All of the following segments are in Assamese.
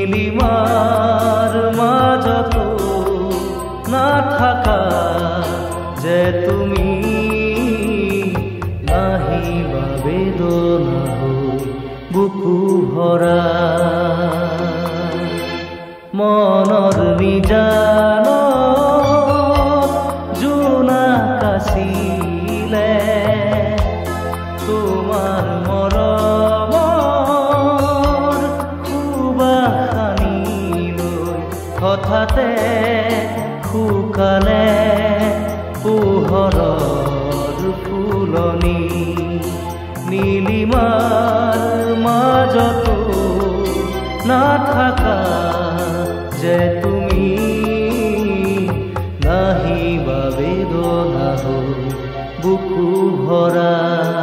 নীলিমাৰ মাজতো নাথাকা যে তুমি নাহিবা বেদনা হৈ বুকু ভৰা মনৰ নিজানত জোনাক আছিলে তোমাৰ মৰমৰ সুবাসনি লৈ হঠাতে শুকালে পোহৰৰ ফুলনি নীলিমাৰ মাজতো নাথাকা যে তুমি নাহিবা বেদনা হৈ বুকু ভৰা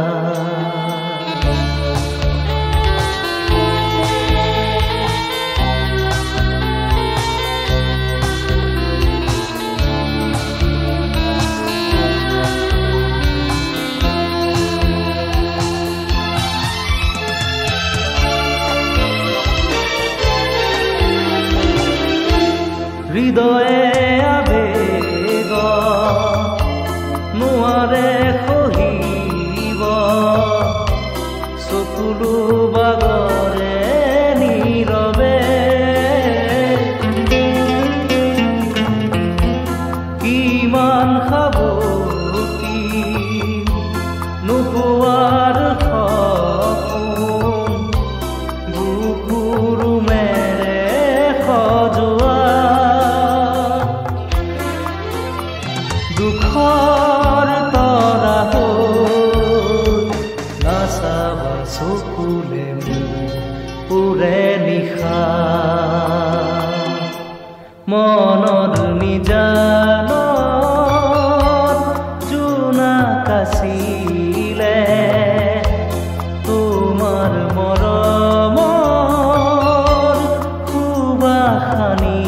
হৃদয়ে আবেগ নোৱাৰে সহিব চকুলো বাগৰে নীৰৱে কিমান সাৱটি নোপোৱাৰ সপোন বুকুৰ মেৰে সজোৱা দুখৰ তৰা হৈ নাচাবা চকুলে পুৰে নিশা মনৰ নিজানত জোনাক আছিলে তোমাৰ মৰমৰ সুবাসনি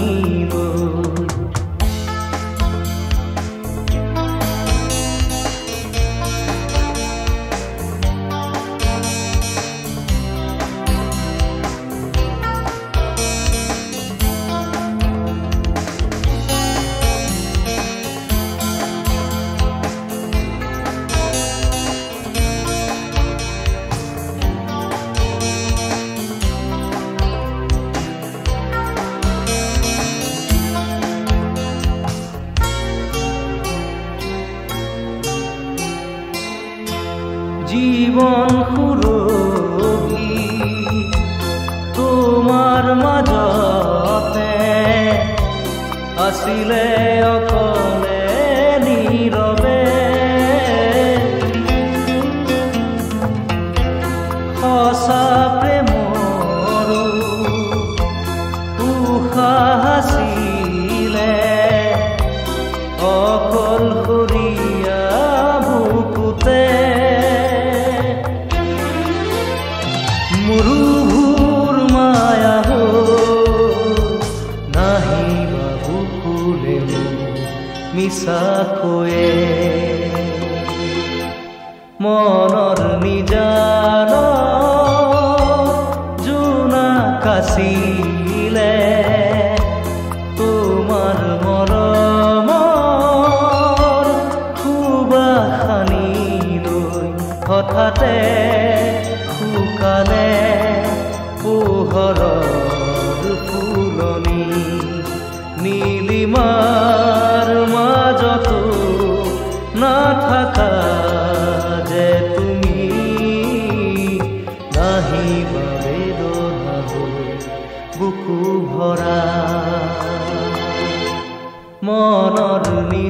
জীবন সুৰভি তোমাৰ মাজতে আছিলে অকলে নীৰৱে সঁচা প্ৰেমৰো উশাহ আছিলে অকলশৰীয়া বুকুতে মুৰুভুৰ মায়া নাহিবা বুকুলে মিছাকৈয়ে মনৰ নিজানত জোনাক আছিলে তোমাৰ মৰমৰ সুবাসনি লৈ হঠাতে শুকালে পোহৰৰ ফুলনি নীলিমাৰ মাজতো নাথাকা যে তুমি নাহিবা বেদনা হৈ বুকু ভৰা মনৰ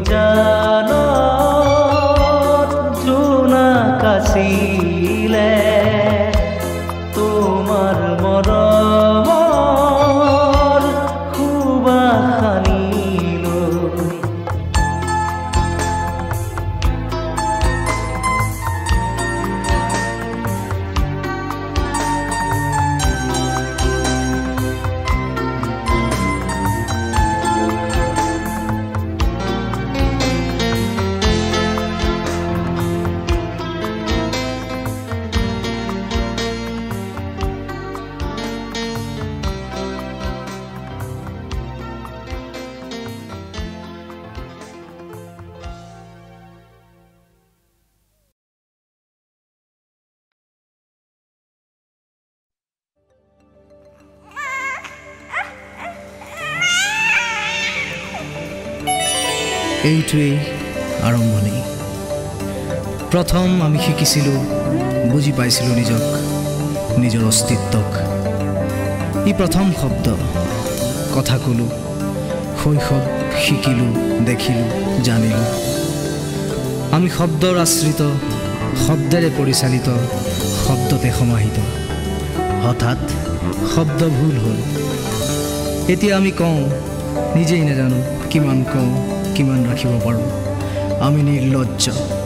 নিজানত জোনাক আছিলে তোমাৰ মৰমৰ সুবাসনি লৈ এইটোৱেই আৰম্ভণি। প্ৰথম আমি শিকিছিলোঁ, বুজি পাইছিলোঁ নিজক, নিজৰ অস্তিত্বক। ই প্ৰথম শব্দ, কথা ক'লোঁ, শৈশৱ শিকিলোঁ, দেখিলোঁ, জানিলোঁ। আমি শব্দৰ আশ্ৰিত, শব্দেৰে পৰিচালিত, শব্দতে সমাহিত। হঠাৎ শব্দ ভুল হ'ল। এতিয়া আমি কওঁ, নিজেই নাজানো কিমান কওঁ, কিমান ৰাখিব পাৰোঁ। আমি নিৰ্লজ্জ।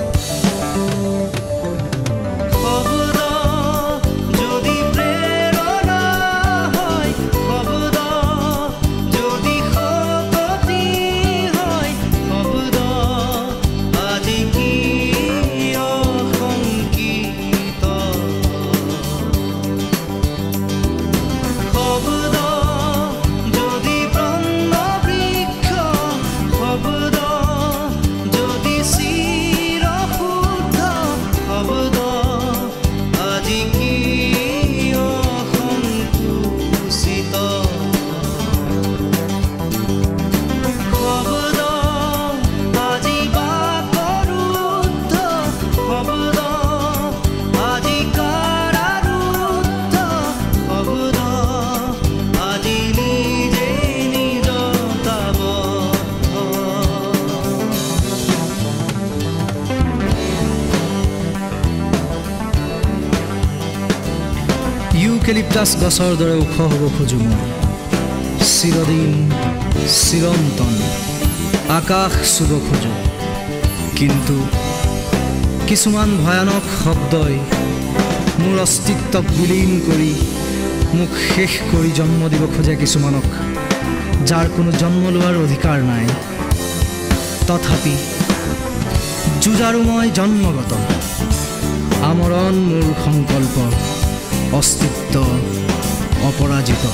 ইউকেলিপ্টাছ গছৰ দৰে ওখ হ'ব খোজোঁ মই, চিৰদিন চিৰন্তন আকাশ চুব খোজোঁ। কিন্তু কিছুমান ভয়ানক শব্দই মোৰ অস্তিত্বক বিলীন কৰি মোক শেষ কৰি জন্ম দিব খোজে কিছুমানক, যাৰ কোনো জন্ম লোৱাৰ অধিকাৰ নাই। তথাপি যুঁজাৰু মই জন্মগত, আমৰণ মোৰ সংকল্প, অস্তিত্ব অপৰাজিত।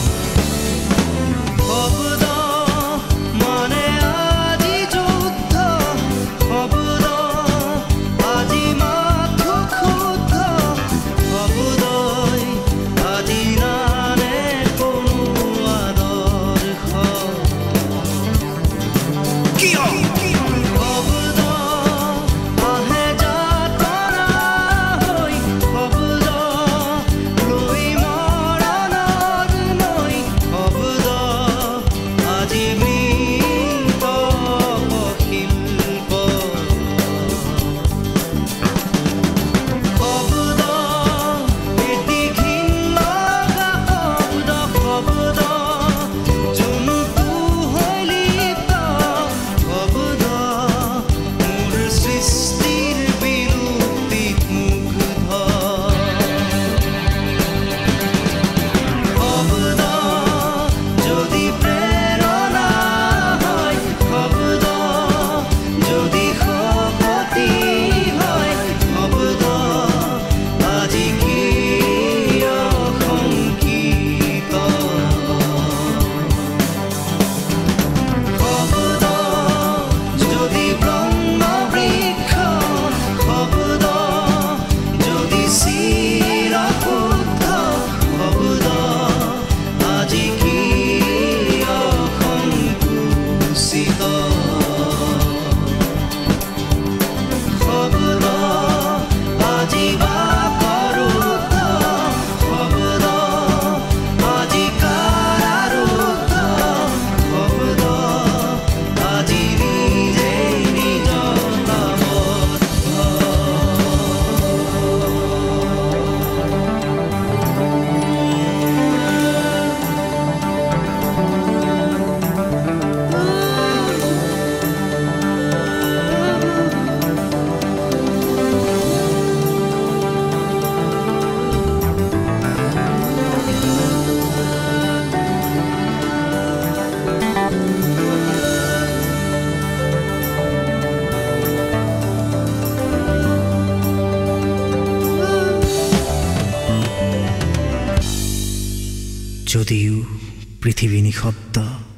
যদিও পৃথিৱী নিঃশব্দ,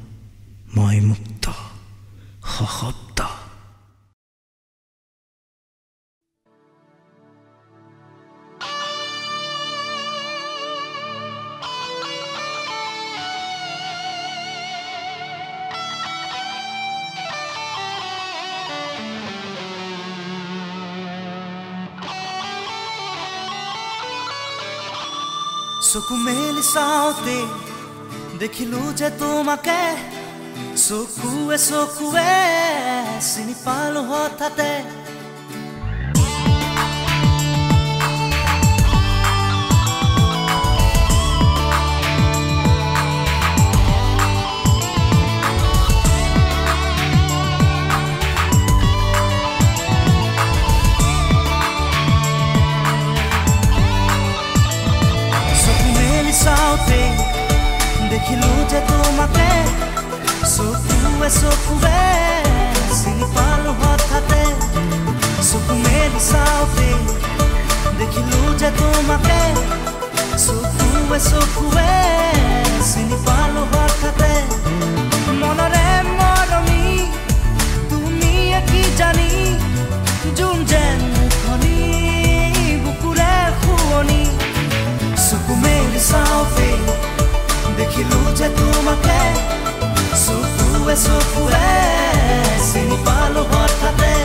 মই মুক্ত সশব্দ। চকু মেলি চাওঁতে দেখিলো যে তোমাকে চকুৱে চকুৱে চিনি পালো হঠাতে দেখিলো যে তোমাকে চকুৱে চকুৱে চিনি পালো হঠাতে চকু মেলি চাওঁতে দেখিলো যে তোমাকে চকুৱে চকুৱে চিনি পালো হঠাতে মনৰে মৰমি তুমি কি জানি যোন যেন মুখনি বুকুৰে শুৱনি চকু মেলি চাওঁতে দেখিলো যে তোমাকে চকুৱে চকুৱে চিনি পালো হঠাতে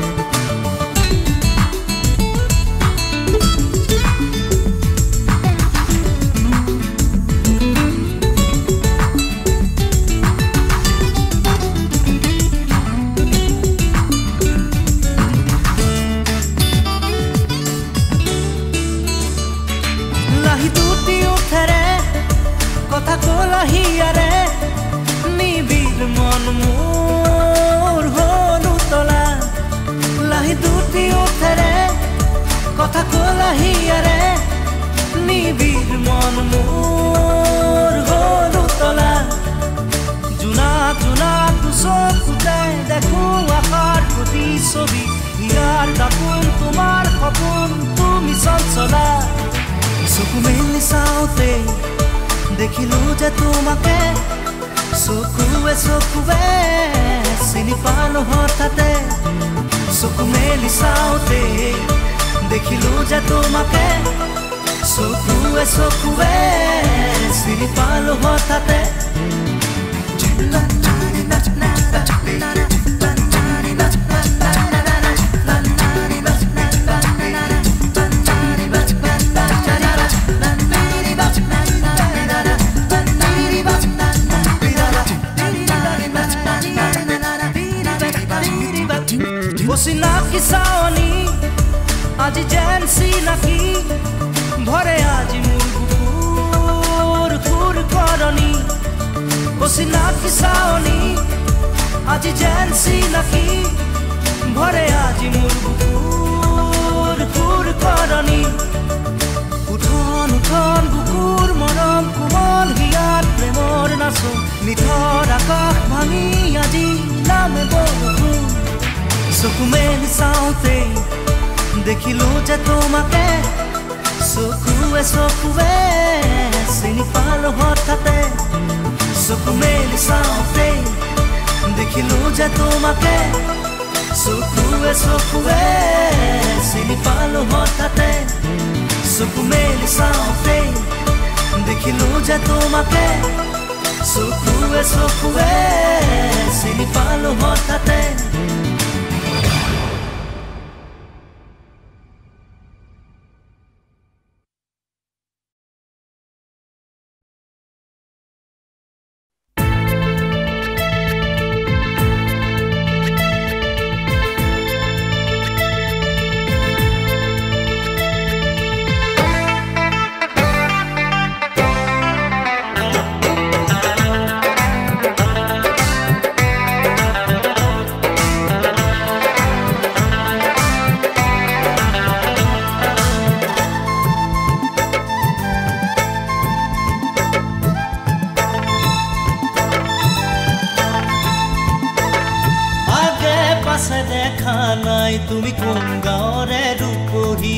লাহি দুটি উঠেৰে কথা কলাহিয়াৰে নিবিড় মন মোৰ হল উতলা লাহি দুটি উঠেৰে কথা কলাহিয়াৰে নিবিড় মন মোৰ হল উতলা জোনা জোনা চকুতে দেখো আশাৰ প্ৰতিচ্ছবি ইয়াৰ দাপোন তোমাৰ সপোন তুমি চঞ্চলা চকু মেলি চাওঁতে দেখিলো যে তোমাকে চকুৱে চকুৱে চিনি পালো হঠাতে চকু মেলি চাওঁতে দেখিলো যে তোমাকে চকুৱে চকুৱে চিনি পালো হঠাতে চিনাকি চাৱনি আজি যেন চিনাকি ভৰে আজি মোৰ বুকুৰ খুৰ কৰনি চিনাকি চাৱনি আজি যেন চিনাকি ভৰে আজি মোৰ বুকুৰ খুৰ কৰনি উঠন উঠন বুকুৰ মৰম কোমল হিয়াত প্ৰেমৰ নাচো নিথৰ আকাশ ভাঙি আজি নামে বৰষুণ চকু মেলি চাওঁতে দেখিলো যে তোমাকে চকুৱে চকুৱে চিনি পালো হঠাতে চকু মেলি চাওঁতে দেখিলো যে তোমাকে চকুৱে চকুৱে চিনি পালো হঠাতে চকু মেলি চাওঁতে দেখিলো যে তোমাকে চকুৱে চকুৱে চিনি পালো হঠাতে দেখা নাই তুমি কোন গাঁৱৰে ৰূপহী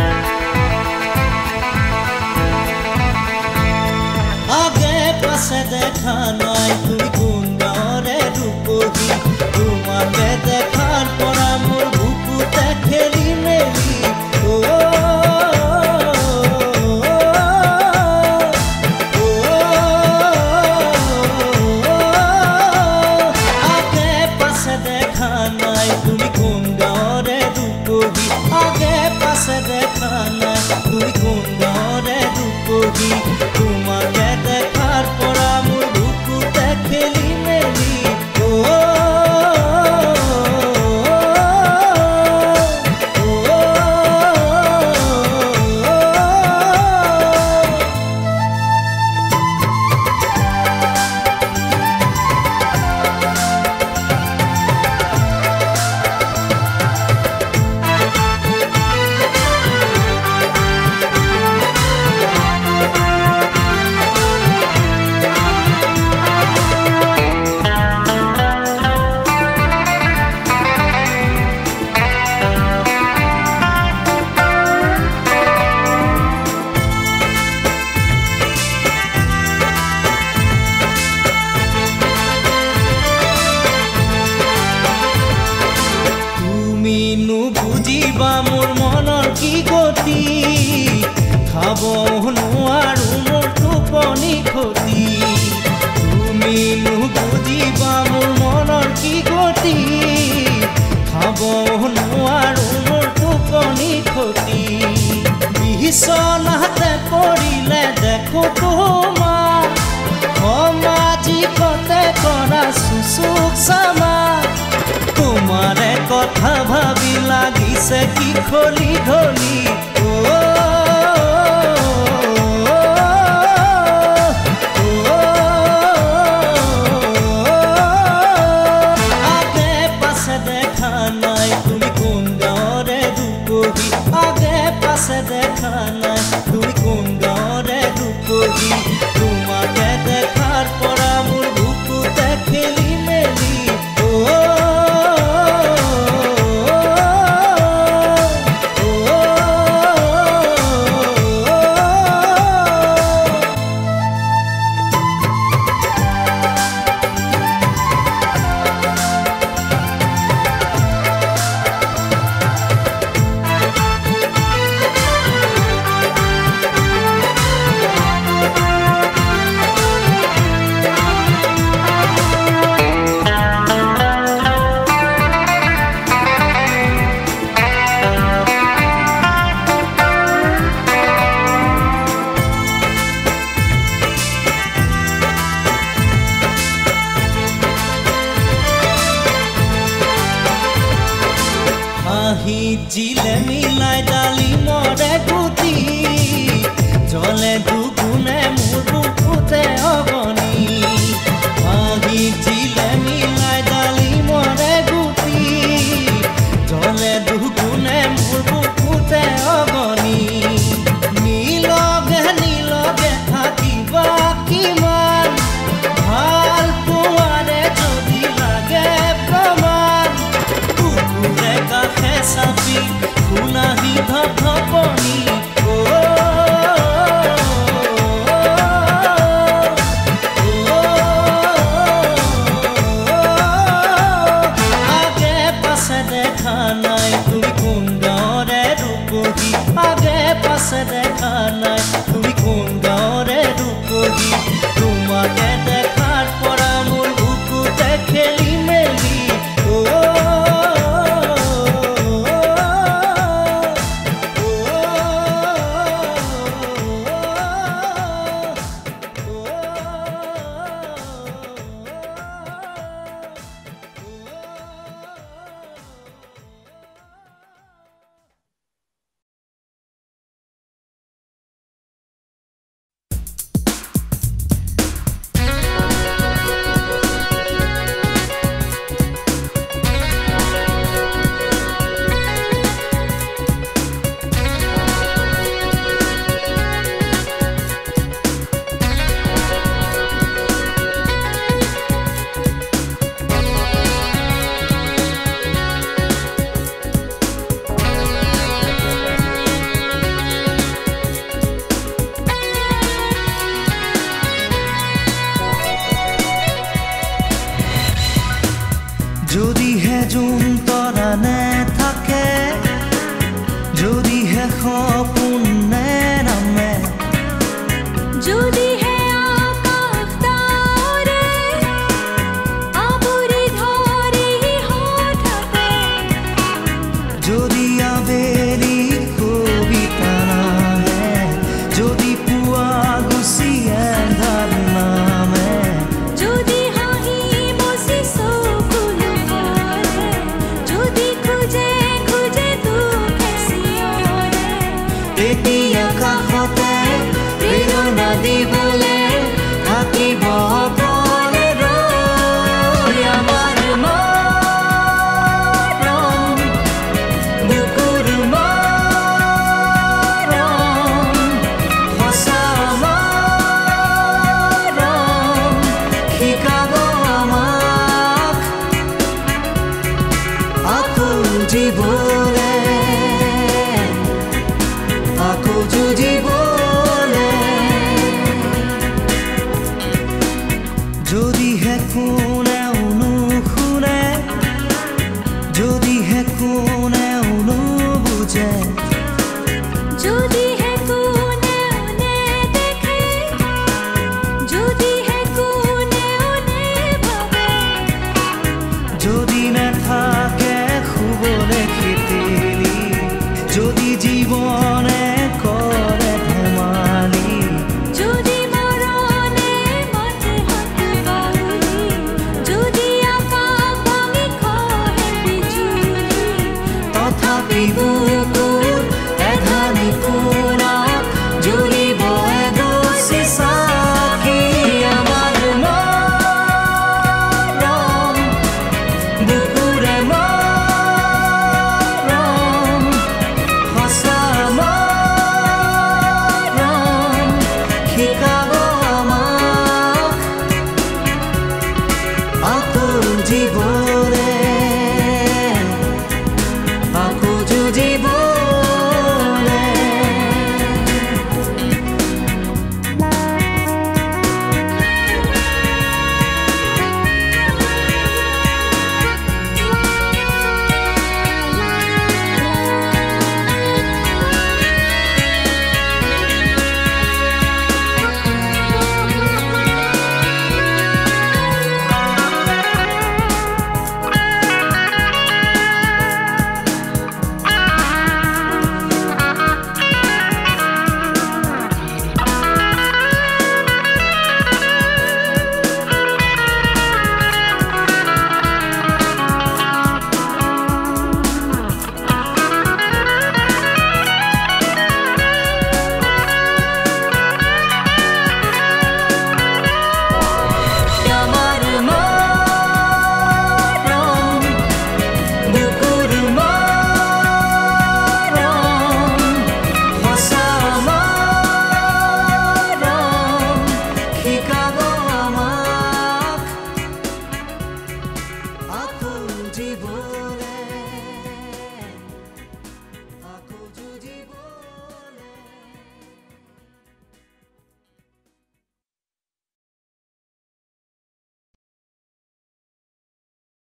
আগে পাছে দেখা নাই তুমি কোন গাঁৱৰে ৰূপহী তোমাকে দেখাৰ পৰা মোৰ বুকুতে খেলি মেলি আগে পাছে দেখা নাই তুমি কোন গাঁৱৰে ৰূপহী আগে পাছে দেখা নাই তুমি কোন গাঁৱৰে ৰূপহী তোমাৰ সমাজিকতে কৰা সুচুক চামা তোমাৰে কথা ভাবি লাগিছে কি খলি ঢলি আগে পাছে দেখা নাই তুমি কোন গাঁৱৰে দুপহী আগে পাছে দেখা নাই তুমি কোন গাঁৱৰে দুপহী তোমাকে দেখাৰ পৰা মোৰ বুকুতে খেলি মেলি জিলে মিলাই ডালি মৰে গুটি জলে দুগুণে মোৰ বুকুতে অগনি আহি জিলে মিলাই ডালি মৰে গুটি জলে দুগুণে মোৰ বুকুতে অগনি নীলগে থাকিবা কিমান ভাল পোৱাৰে যদি লাগে প্ৰমাণ কুকুৰে কাষে চাপি শুনাহি ধপধপনি আগে পাছে দেখা নাই তুমি কোন গাঁৱৰে দুপহী আগে পাছে দেখা নাই তুমি কোন গাঁৱৰে দুপহী তোমাকে দেখাৰ পৰা মোৰ বুকুতে খেলি মেলি যদিহে জোন তৰা নেথাকে যদিহে সপোন নেনামে যদিহে আকাশ তাৰে আৱৰি ধৰি হঠাতে যদি আবেলি কবিতা নাহে যদি পুৱা গুচি এন্ধাৰ নামে যদি হাঁহি মচি চকুলো ভৰে যদি খোজে খোজে দুখে চিঞৰে তেতিয়া কাষতে প্ৰেৰণা দিবলে থাকিব অকলে ৰৈ আমাৰ মৰম বুকুৰ মৰম সঁচা মৰম শিকাব আমাক আকৌ জীৱলে আকৌ যুঁজিবলে যদিহে কোনেও নুশুনে যদিহে কোনেও নুবুজে যদিহে কোনেও নেদেখে যদিহে কোনেও নেভাবে যদি নাথাকে শুবলে খিতিলি যদি জীৱনে কৰে ধেমালি যদি জীৱ